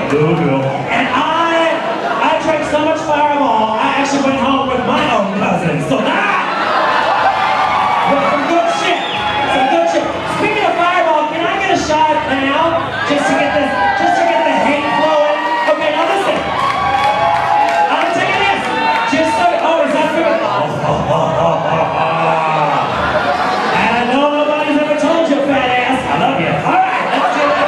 Louisville. And I drank so much Fireball, I actually went home with my own cousin. So that was some good shit. Some good shit. Speaking of Fireball, can I get a shot now? Just to get the hate flowing. Okay, now listen. I'm taking this. Just so, oh, is that good? And I know nobody's ever told you, fat ass. I love you. All right, let's do it.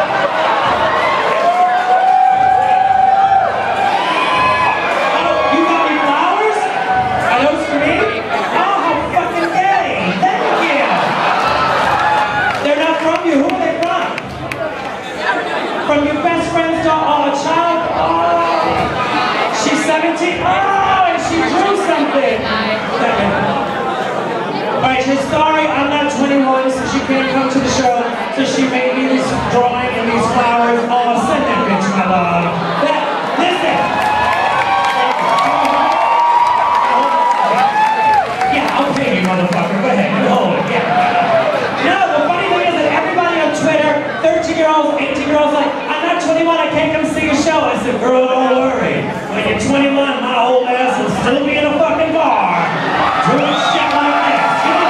Oh, you got me flowers? Are those for me? Oh, how fucking gay. Thank you. They're not from you. Who are they from? From your best friend's daughter, child? Oh, she's 17. Oh, and she drew something. Alright, she's sorry, I'm not 21, so she can't come to the show. So she made me this drawing and these flowers. Oh, send that bitch my love. Listen. Yeah, I'll pay you, motherfucker. Go ahead, you hold it. Yeah. No, the funny thing is that everybody on Twitter, 13-year-olds, 18-year-olds, like, I'm not 21, I can't come see your show. I said, girl, don't worry. When you're 21, my old ass will still be in a fucking bar. Doing shit like this.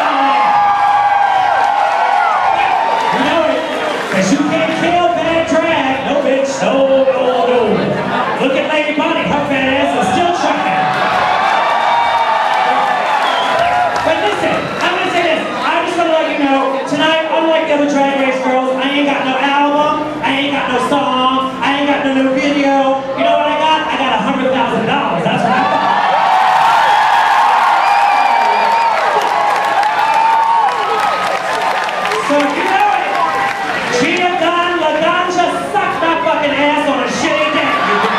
You know it. Because you can't kill bad drag. No, bitch. No, no, no. Look at Lady Bunny. Her fat ass is still trucking. But listen, I'm going to say this. I just want to let you know, tonight, unlike the other Drag Race girls, I ain't got no album, I ain't got no song, I ain't got no new video. You know what I got? I got $100,000. That's what I got. So you know it. Gina Don LaGanja sucked my fucking ass on a shitty day.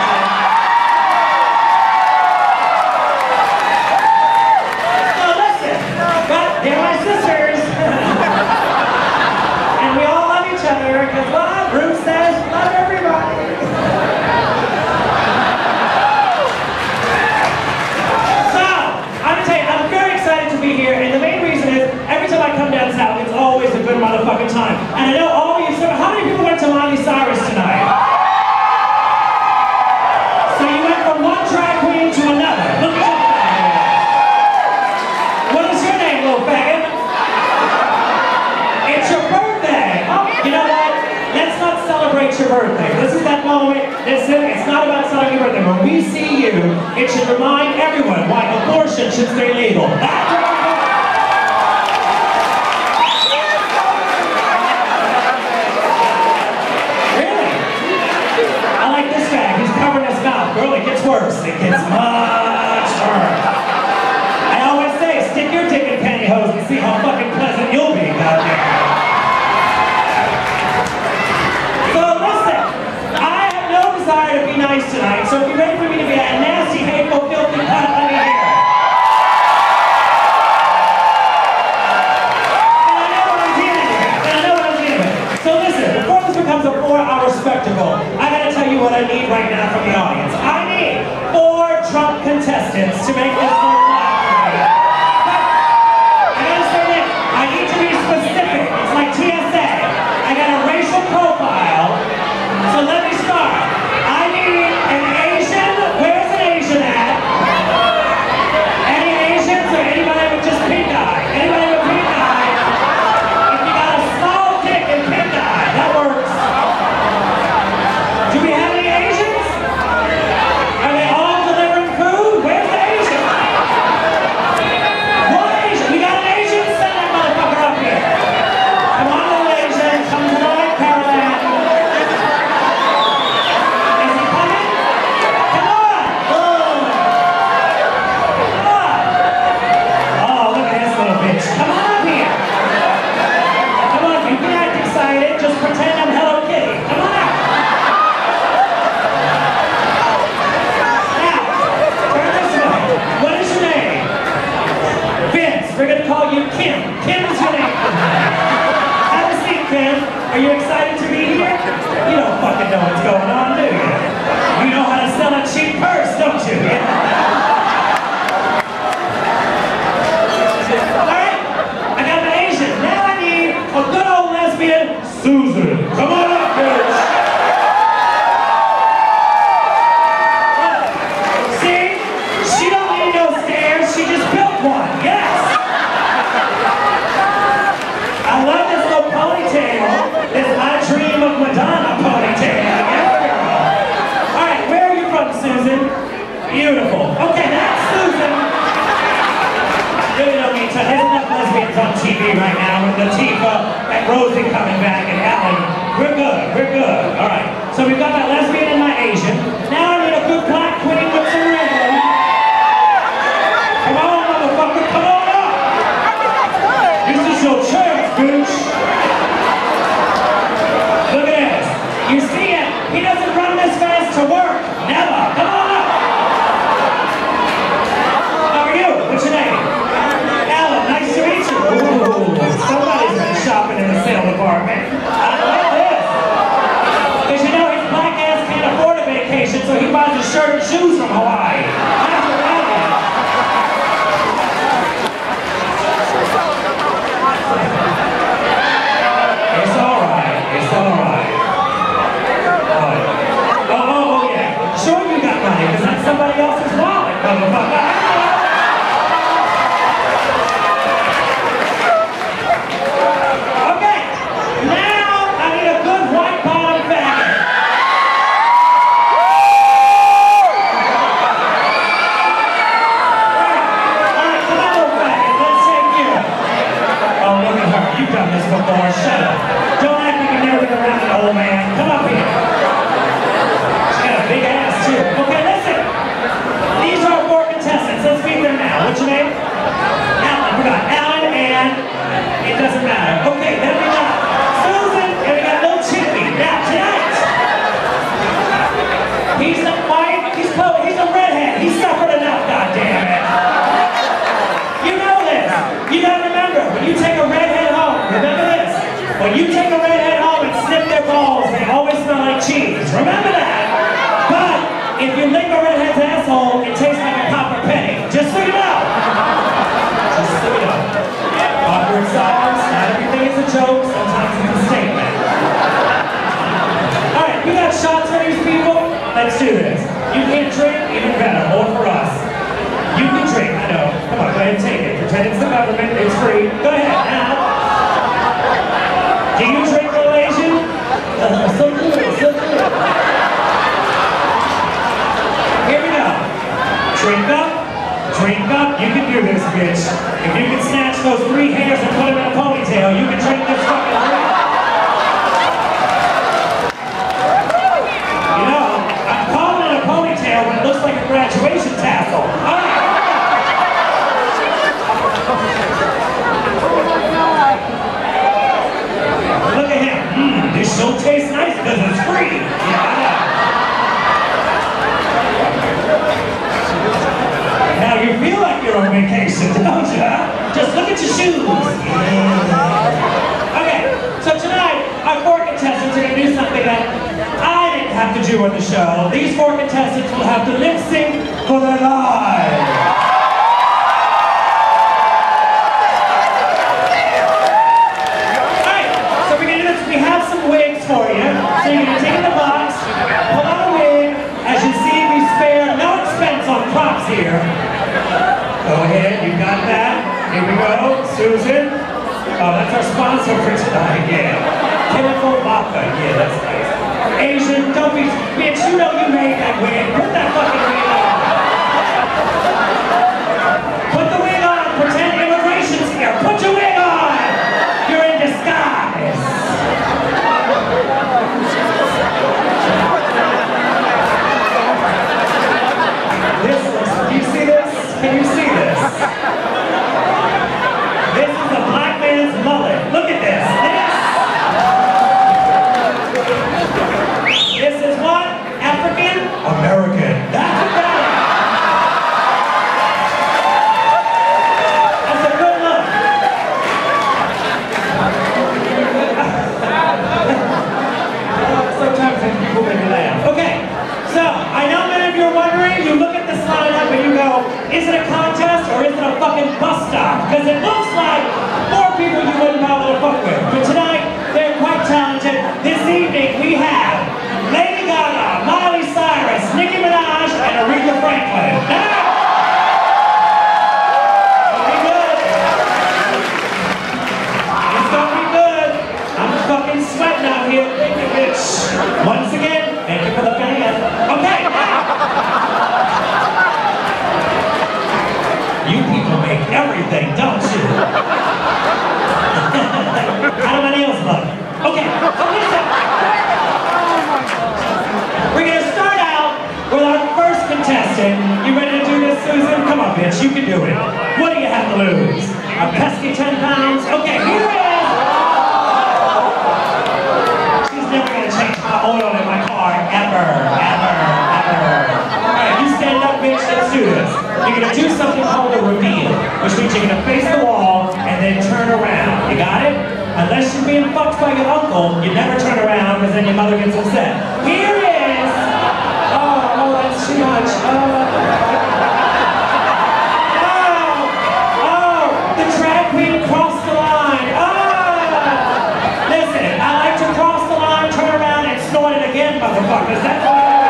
So listen, but they're my sisters. And we all love each other, because what? Ruth says, love everybody. So, I'm gonna tell you, I'm very excited to be here, and the main reason is, every time I come down south, it's always a good motherfucking time. And I know all of you, so how many people went to Miley Cyrus tonight? So you went from one drag queen to another. Look at you. What is your name, little faggot? It's your birthday. Oh, you know what? Let's not celebrate your birthday. This is that moment. It's not about celebrating your birthday. When we see you, it should remind everyone why abortion should stay legal. Girl, it gets worse. It gets much worse. I always say, stick your dick in pantyhose and see how fucking pleasant you'll be, goddamn. So listen, I have no desire to be nice tonight, so if you're ready for me to be a nasty, hateful, filthy cunt, let me hear it. And I know what I'm dealing with. So listen, before this becomes a 4-hour spectacle, I gotta tell you what I need right now from the audience. I need 4 drunk contestants to make this one laugh for me. I gotta say this, I need to be specific. It's like TSA. I got a racial profile, so let me start. I need an Asian. Where's an Asian at? Any Asians or anybody with just pink eye? Anybody with pink eye? If you got a small dick and pink eye, that works. Do we have any Asians? Are they all delivering food? Where's the Asian? What Asian? We got an Asian? Send that motherfucker up here. Come on, little Asian. Come tonight, Caroline. Is he coming? Come on. Boom. Come on. Oh, look at this little bitch. Come on up here. Come on, you can act excited. Just pretend I'm Hello Kitty. Come on out. What is your name? Vince. We're going to call you Kim. Kim is your name. Have a seat, Kim. Are you excited to be here? You don't fucking know what's going on, do you? You know how to sell a cheap purse, don't you? Alright, I got an Asian. Now I need a good old lesbian, Susan. Come on up, bitch. Rosie coming back, and Ellen. We're good, we're good. All right. So we've got my lesbian and my Asian. Now I need a good black queen with some rhythm. Come on, motherfucker, come on up. This is your chance, bitch. Look at this. You see it? He doesn't run this fast to work. Never. Come on up. How are you? What's your name? Alan, nice to meet you. Ooh, somebody's been shopping in the sale department. I like this. Because you know his black ass can't afford a vacation, so he buys a shirt and shoes from Hawaii. That's what that is. It's alright. It's alright. Oh, yeah. Sure you got money, because that's somebody else's wallet, motherfucker. Before. Shut up. Don't act like you've never been around an old man. Come up here. She's got a big ass too. Okay, listen. These are 4 contestants. Let's meet them now. What's your name? Alan. We got Alan and it doesn't matter. Okay, then we got Susan and we got little Chippy. Now tonight. He's the white. He's a redhead. He suffered enough. God damn it. You know this. You gotta remember when you take a redhead home. Remember this. When you take a redhead home and snip their balls, they always smell like cheese. Remember that. But if you lick a redhead's asshole, it tastes like a copper penny. Just so you know. Just so you know. Awkward silence. Not everything is a joke. Sometimes it's a statement. All right, we got shots for these people. Let's do this. You can't drink, even better. More for us. You can drink. I know. Come on, go ahead and take it. Pretend it's the government. It's free. Go ahead now. Do you drink, little Asian? So good, so good. Here we go. Drink up. You can do this, bitch. If you can snatch those 3 hairs and put them in a ponytail, you can drink this fucking drink. You know, I'm calling it a ponytail when it looks like a graduation tassel. All right. Look at him. This show tastes nice because it's free. Yeah. Now you feel like you're on vacation, don't you? Just look at your shoes. Yeah. Okay, so tonight our 4 contestants are going to do something that I didn't have to do on the show. These 4 contestants will have to lip sync for their lives. For you. So you're going to take in the box, pull out a wig. As you see, we spare no expense on props here. Go ahead, you got that. Here we go, Susan. Oh, that's our sponsor for tonight, yeah. Chemical vodka, yeah, that's nice. Asian, don't be, bitch, you know you made that wig. Put that fucking wig on. Put the wig on, pretend immigration's here. Put your wig on. You're in disguise. Do you see this? Can you see this? This is a black man's mullet. Look at this. This is what? African? American. That's what that is. That's a good look. Sometimes people make me laugh. Okay, so I know many of you are wondering, you look at this lineup and you go, is it a contest or is it a fucking bus stop? Because it looks like 4 people you wouldn't bother to fuck with. But tonight, they're quite talented. This evening, we have Lady Gaga, Miley Cyrus, Nicki Minaj, and Aretha Franklin. Now! It'll be good. It's gonna be good. I'm fucking sweating out here. Thank you, bitch. Once again, thank you for the fan. Okay, now! You people make everything, don't you? How do my nails look? contestant. You ready to do this, Susan? Come on, bitch, you can do it. What do you have to lose? A pesky 10 pounds? Okay, here it is! She's never gonna change my oil in my car, ever. Alright, you stand up, bitch, let's do this. You're gonna do something called a reveal, which means you're gonna face the wall and then turn around. You got it? Unless you're being fucked by your uncle, you never turn around because then your mother gets upset. Here it is! Oh, that's too much. The drag queen crossed the line. Listen, I like to cross the line, turn around, and snort it again, motherfuckers. That's what I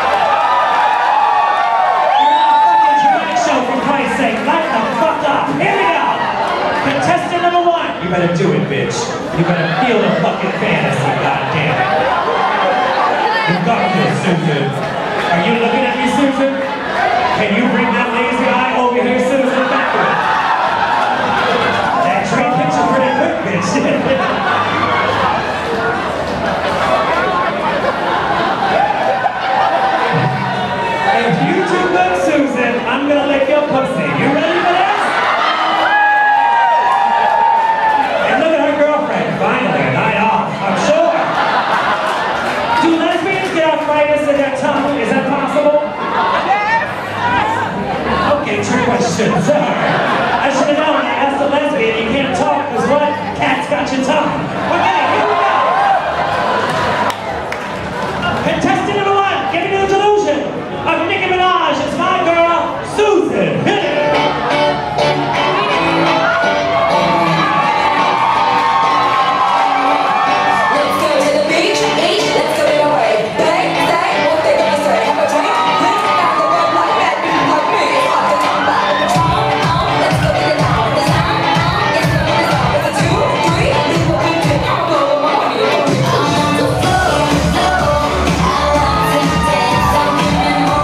for Christ's sake, light the fuck up. Here we go. Contestant number 1. You better do it, bitch. You better feel the fucking fantasy, goddamn. You got this, Susan. Are you looking at me, Susan? Can you bring that lazy eye over here, Susan? Backward. That train picture pretty quick, bitch. If you do good, Susan, I'm gonna lick your pussy. You ready for this? And look at her girlfriend, finally, a night off, I'm sure. Do lesbians get arthritis in their tongue? Is that possible? Yes! Okay, trick question, sorry. I should have known I asked a lesbian, you can't talk, because what? Cat's got your tongue. Okay, here we go. Contestant number 1, give me the delusion of Nicki Minaj. It's my girl, Susan. Hit it! Let's go to the beach, let's go your way. Bang, bang, what they gonna say? Have a drink, drink, got the red light, bad people like me. It's hard to talk about it. Let's go to the town, the sound, it's the result. It's a 2, 3, people can do. I'm a little more here. I'm on the floor, I love to dance, I'm giving more.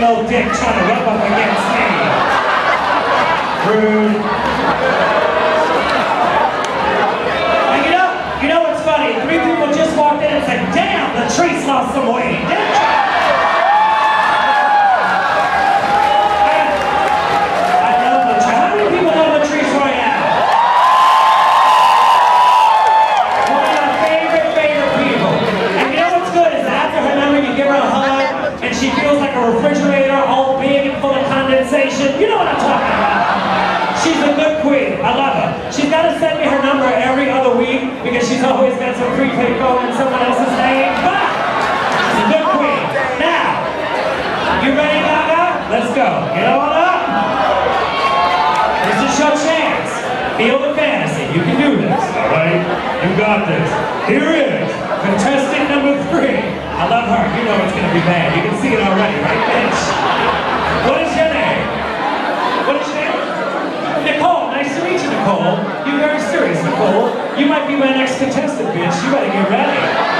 old dick trying to rub up against me. Rude. And you know what's funny? 3 people just walked in and said, damn, the tree's lost some weight. I love the tree. How many people know the tree's right now? One of my favorite people. And you know what's good is after her number, you give her a hug, and she feels like a refrigerator, all big and full of condensation. You know what I'm talking about. She's a good queen. I love her. She's got to send me her number every other week because she's always got some prepaid phone in someone else's name. But she's a good queen. Now, you ready, Gaga? Let's go. Get on up. This is your chance. Feel the fantasy. You can do this. All right? You got this. Here is contestant number 3. I love her. You know it's going to be bad. You can see it already, right, bitch? What is your name? What is your name? Nicole. Nice to meet you, Nicole. You're very serious, Nicole. You might be my next contestant, bitch. You better get ready.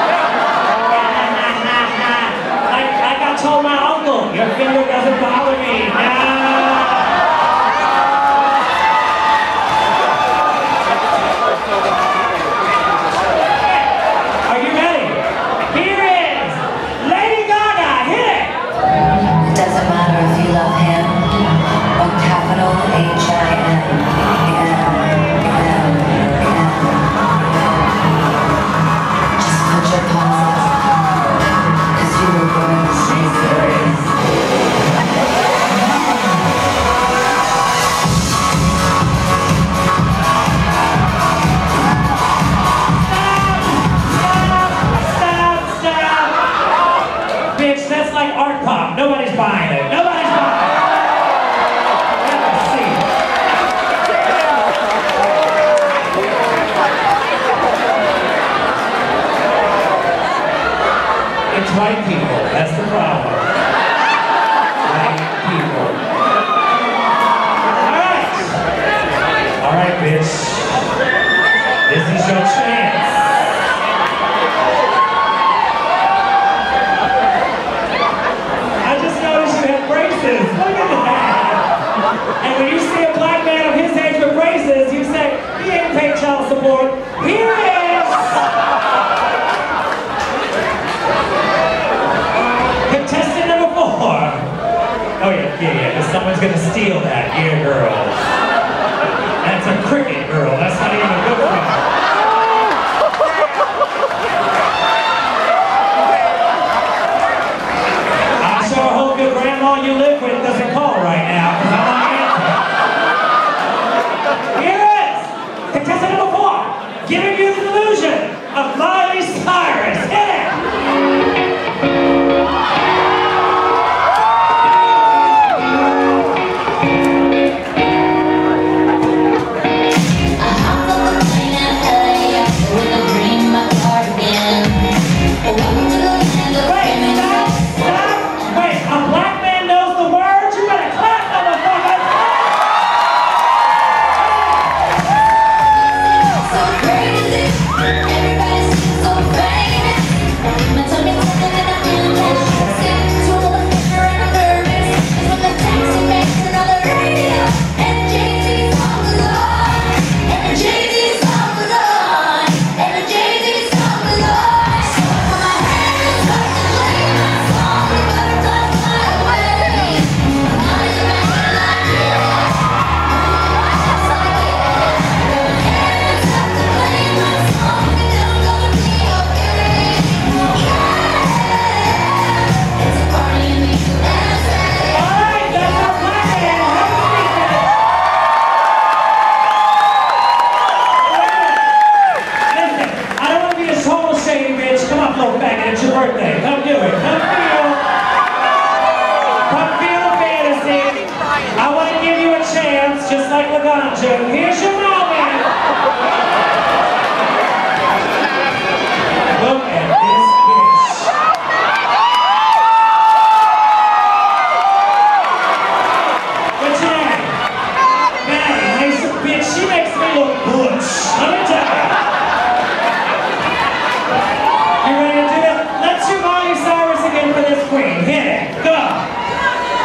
Like I told my uncle, your finger doesn't bother me. Are you ready? Here is Lady Gaga. Hit it. It doesn't matter if you love him or capital H-I-M. Just put your paws up, 'cause you were born to stay serious. Stop! Bitch, that's like art pop. Nobody's buying it. Nobody's buying it. Have a seat. It's white people. That's the problem. White people. All right, bitch. This is your chance. I just noticed you have braces. Look at that. And when you see a black man of his age with braces, you say, he ain't paid child support. Here it is. Contestant number 4. Oh yeah. Someone's gonna steal that. Yeah, girl. That's a cricket girl. That's not even a good one. I sure hope your grandma you live with doesn't call right now, because I want to answer. Here is contestant number 4, giving you the illusion of Miley Cyrus. Hit it! It's your birthday. Come do it. Come feel the fantasy. I want to give you a chance, just like Laganja. Here's your moment. Look at this bitch. What's your name? Maddie. Nice bitch. She makes me look butch. Let me tell you. You ready to do it? Let's do Miley Cyrus again for this queen. Hit it. Go.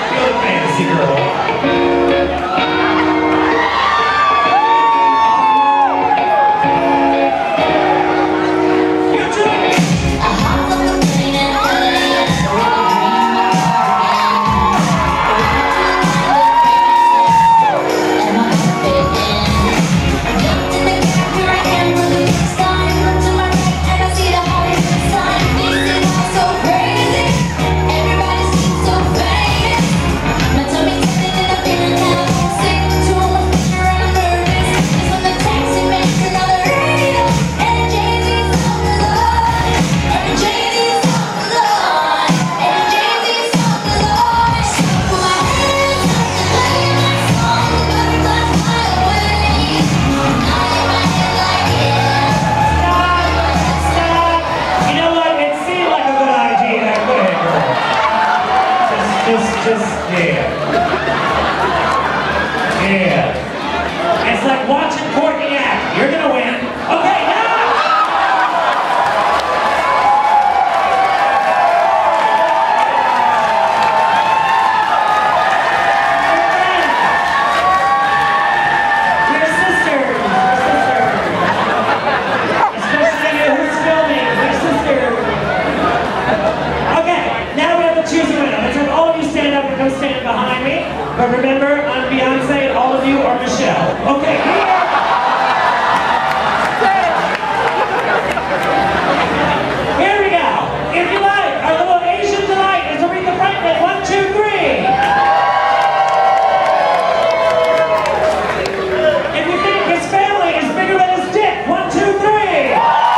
It's like watching Courtney act. You're gonna win. Okay, now. Your sisters. Especially you who's filming. Your sisters. Okay, now we have to choose a winner. Let's have all of you stand up and come stand behind me. But remember, I'm Beyonce and all of you are Michelle. Okay, here. Here we go. If you like, our little Asian delight is Aretha Franklin. 1, 2, 3. If you think his family is bigger than his dick, 1, 2, 3.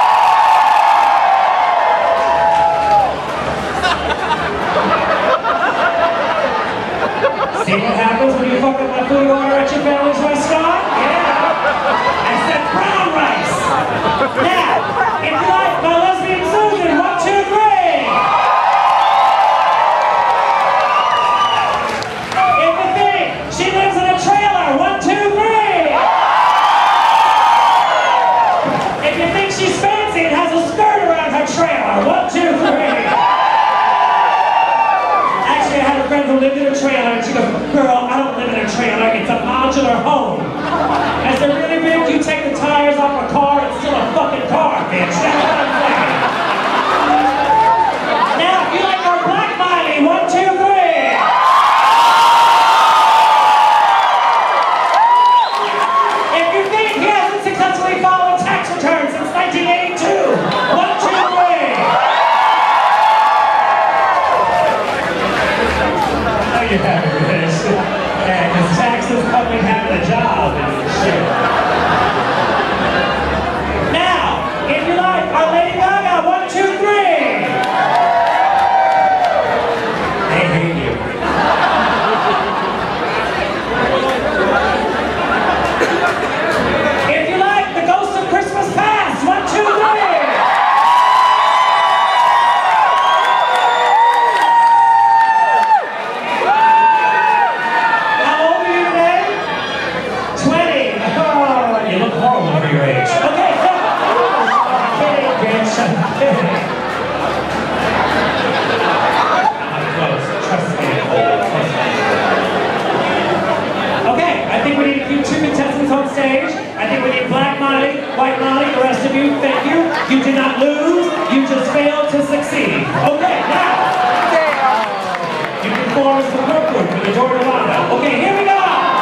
See what happens when you fuck up my food order at your family's restaurant? Yeah. I said brown rice. Now, if you like my lesbian Susan, 1, 2, 3. If you think she lives in a trailer, 1, 2, 3. If you think she's fancy and has a skirt around her trailer, 1, 2, 3. Actually, I had a friend who lived in a trailer and she goes, girl, I don't live in a trailer, it's a modular home. I said, really big? You take the tires off a car, it's still a fucking car, bitch. That's what I'm saying. Now, if you like our Black Miley, 1, 2, 3. If you think he hasn't successfully filed a tax return since 1982, 1, 2, 3. Oh, you're happy with this. Yeah, because taxes come with having a job and shit. Now, if you like, our Lady Gaga, 1, 2, 3. They hate you. If you like, the Ghost of Christmas Past, 1, 2, 3. Okay, I think we need to keep 2 contestants on stage. I think we need Black Molly, White Molly, the rest of you, thank you. You did not lose, you just failed to succeed. Okay, now, you can form as the group with the door to Wanda. Okay, here we go.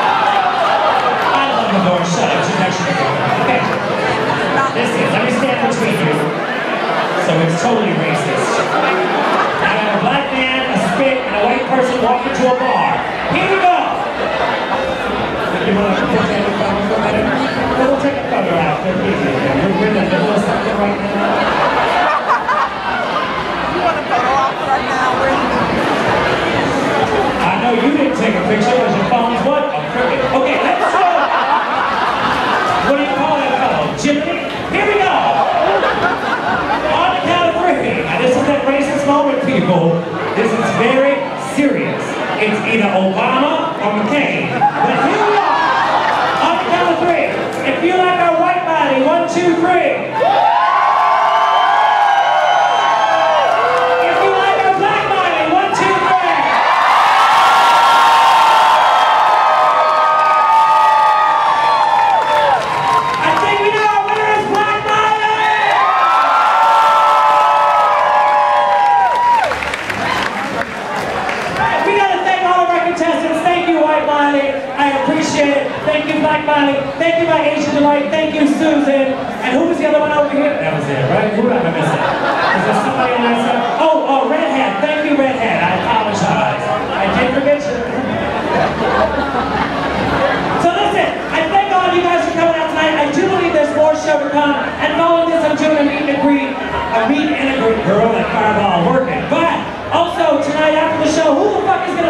I love the door shut up, she's actually good. Okay, let me stand between you. So it's totally racist. Now I have a black man, a spit, and a white person walk into a bar. Here we go! You want to take a photo for a minute? We'll take a photo after. We're in the middle of something right now. You want a photo off right now? I know you didn't take a picture because your phone's what? A cricket. Okay, let's go! What do you call that fellow? Jimmy? Here we go! On the count of 3. Now this is that racist moment, people. This is very serious. It's either Obama or McCain. But here we are. On the count of 3. If you like our white body, 1, 2, 3. If you like our black body, 1, 2, 3. I think we know our winner is Black Miley! We gotta thank all of our contestants. Thank you, White Miley. I appreciate it. Thank you, Black Miley. Thank you, my Asian delight. Thank you, Susan. And who was the other one over here? That was it, right? Who am I missing? Is there somebody on that side? Oh, Redhead. Thank you, Redhead. I apologize. I did forget you. So listen, I thank all of you guys for coming out tonight. I do believe there's more show to come. And following this, I'm doing a meet and greet. A meet and greet, girl, that fireball working. But also tonight after the show, who the fuck is gonna